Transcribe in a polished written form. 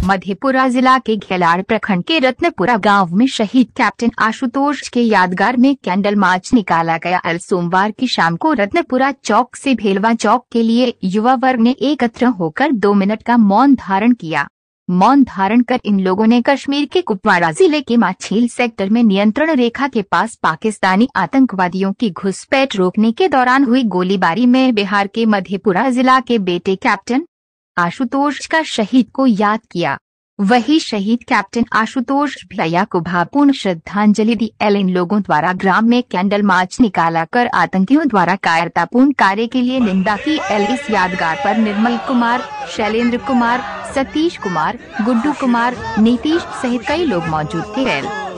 मधेपुरा जिला के घेलाड़ प्रखंड के रत्नपुरा गांव में शहीद कैप्टन आशुतोष के यादगार में कैंडल मार्च निकाला गया। सोमवार की शाम को रत्नपुरा चौक से भेलवा चौक के लिए युवा वर्ग ने एकत्र होकर 2 मिनट का मौन धारण किया। मौन धारण कर इन लोगों ने कश्मीर के कुपवाड़ा जिले के माछील सेक्टर में नियंत्रण रेखा के पास पाकिस्तानी आतंकवादियों की घुसपैठ रोकने के दौरान हुई गोलीबारी में बिहार के मधेपुरा जिला के बेटे कैप्टन आशुतोष का शहीद को याद किया। वही शहीद कैप्टन आशुतोष भैया को भावपूर्ण श्रद्धांजलि दी। इन लोगों द्वारा ग्राम में कैंडल मार्च निकाला कर आतंकियों द्वारा कायरतापूर्ण कार्य के लिए निंदा की। इस यादगार पर निर्मल कुमार, शैलेंद्र कुमार, सतीश कुमार, गुड्डू कुमार, नीतीश सहित कई लोग मौजूद थे।